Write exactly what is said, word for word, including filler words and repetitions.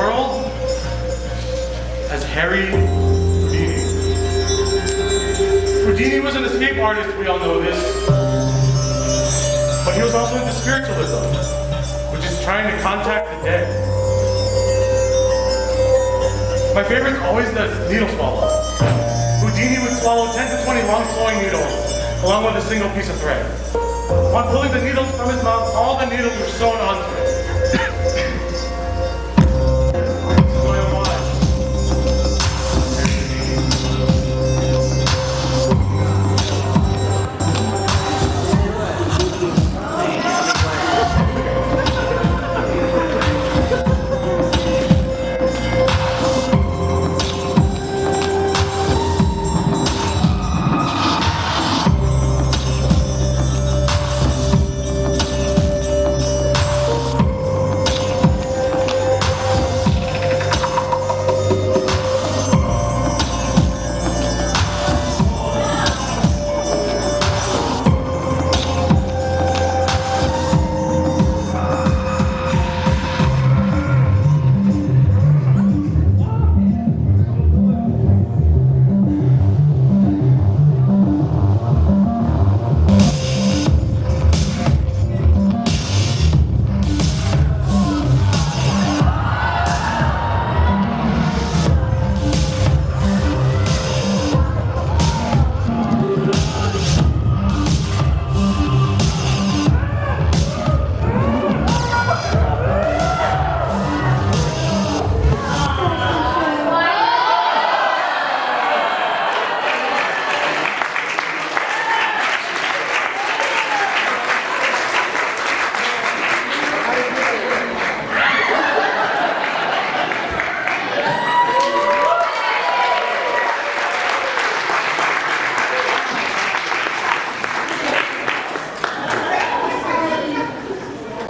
world as Harry Houdini. Houdini was an escape artist, we all know this, but he was also into spiritualism, which is trying to contact the dead. My favorite is always the needle swallow. Houdini would swallow ten to twenty long flowing needles, along with a single piece of thread. Upon pulling the needles from his mouth, all the needles were sewn onto it.